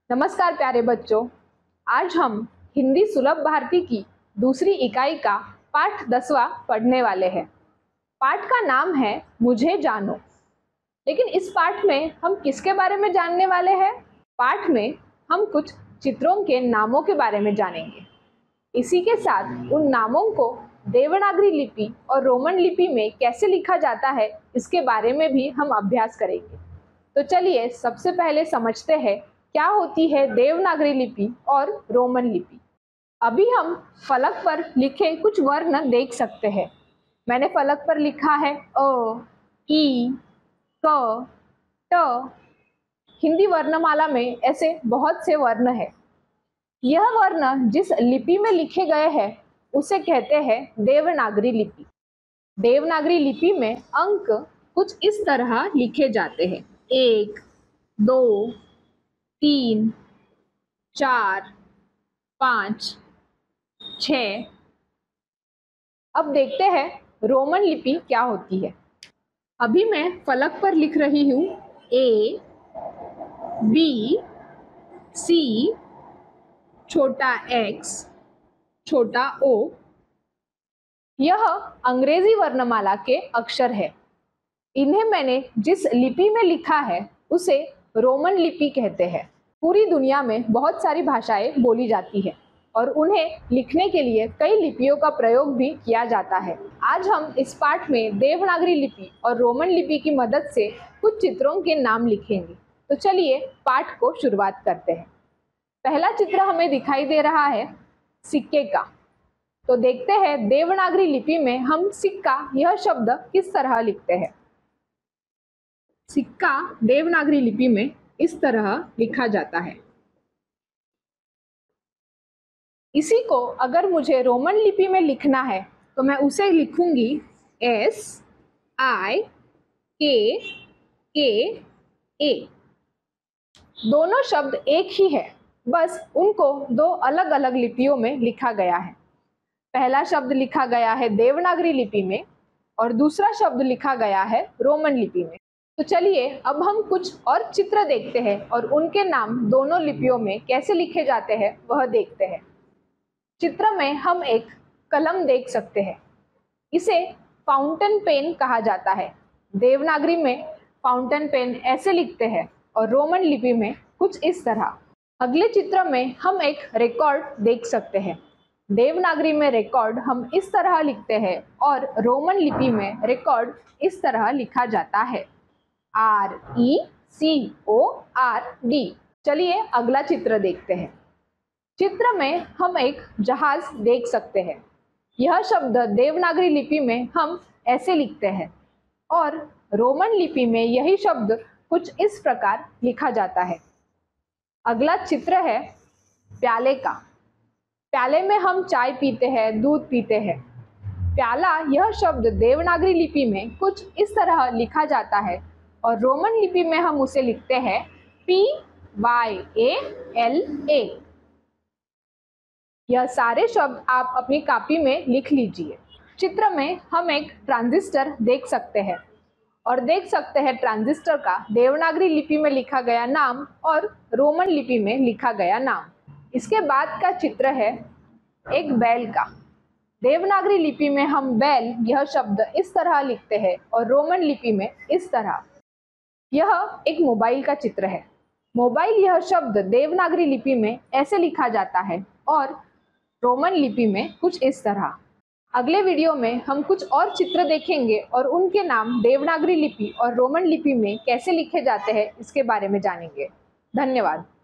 नमस्कार प्यारे बच्चों, आज हम हिंदी सुलभ भारती की दूसरी इकाई का पाठ 10वां पढ़ने वाले हैं। पाठ का नाम है मुझे जानो। लेकिन इस पाठ में हम किसके बारे में जानने वाले हैं? पाठ में हम कुछ चित्रों के नामों के बारे में जानेंगे। इसी के साथ उन नामों को देवनागरी लिपि और रोमन लिपि में कैसे लिखा जाता है इसके बारे में भी हम अभ्यास करेंगे। तो चलिए सबसे पहले समझते हैं क्या होती है देवनागरी लिपि और रोमन लिपि। अभी हम फलक पर लिखे कुछ वर्ण देख सकते हैं। मैंने फलक पर लिखा है अ, ई, क, ट। हिंदी वर्णमाला में ऐसे बहुत से वर्ण हैं। यह वर्ण जिस लिपि में लिखे गए हैं उसे कहते हैं देवनागरी लिपि। देवनागरी लिपि में अंक कुछ इस तरह लिखे जाते हैं 1, 2, 3, 4, 5, 6। अब देखते हैं रोमन लिपि क्या होती है। अभी मैं फलक पर लिख रही हूँ A, B, C, छोटा x, छोटा o। यह अंग्रेजी वर्णमाला के अक्षर है। इन्हें मैंने जिस लिपि में लिखा है उसे रोमन लिपि कहते हैं। पूरी दुनिया में बहुत सारी भाषाएं बोली जाती है और उन्हें लिखने के लिए कई लिपियों का प्रयोग भी किया जाता है। आज हम इस पाठ में देवनागरी लिपि और रोमन लिपि की मदद से कुछ चित्रों के नाम लिखेंगे। तो चलिए पाठ को शुरुआत करते हैं। पहला चित्र हमें दिखाई दे रहा है सिक्के का। तो देखते हैं देवनागरी लिपि में हम सिक्का यह शब्द किस तरह लिखते हैं। सिक्का देवनागरी लिपि में इस तरह लिखा जाता है। इसी को अगर मुझे रोमन लिपि में लिखना है तो मैं उसे लिखूंगी SIKKA। दोनों शब्द एक ही है, बस उनको दो अलग अलग लिपियों में लिखा गया है। पहला शब्द लिखा गया है देवनागरी लिपि में और दूसरा शब्द लिखा गया है रोमन लिपि में। तो चलिए अब हम कुछ और चित्र देखते हैं और उनके नाम दोनों लिपियों में कैसे लिखे जाते हैं वह देखते हैं। चित्र में हम एक कलम देख सकते हैं। इसे फाउंटेन पेन कहा जाता है। देवनागरी में फाउंटेन पेन ऐसे लिखते हैं और रोमन लिपि में कुछ इस तरह। अगले चित्र में हम एक रिकॉर्ड देख सकते हैं। देवनागरी में रिकॉर्ड हम इस तरह लिखते हैं और रोमन लिपि में रिकॉर्ड इस तरह लिखा जाता है RECORD। चलिए अगला चित्र देखते हैं। चित्र में हम एक जहाज देख सकते हैं। यह शब्द देवनागरी लिपि में हम ऐसे लिखते हैं और रोमन लिपि में यही शब्द कुछ इस प्रकार लिखा जाता है। अगला चित्र है प्याले का। प्याले में हम चाय पीते हैं, दूध पीते हैं। प्याला यह शब्द देवनागरी लिपि में कुछ इस तरह लिखा जाता है और रोमन लिपि में हम उसे लिखते हैं PYALA। यह सारे शब्द आप अपनी कॉपी में लिख लीजिए। चित्र में हम एक ट्रांजिस्टर देख सकते हैं और देख सकते हैं ट्रांजिस्टर का देवनागरी लिपि में लिखा गया नाम और रोमन लिपि में लिखा गया नाम। इसके बाद का चित्र है एक बैल का। देवनागरी लिपि में हम बैल यह शब्द इस तरह लिखते हैं और रोमन लिपि में इस तरह। यह एक मोबाइल का चित्र है। मोबाइल यह शब्द देवनागरी लिपि में ऐसे लिखा जाता है और रोमन लिपि में कुछ इस तरह। अगले वीडियो में हम कुछ और चित्र देखेंगे और उनके नाम देवनागरी लिपि और रोमन लिपि में कैसे लिखे जाते हैं इसके बारे में जानेंगे। धन्यवाद।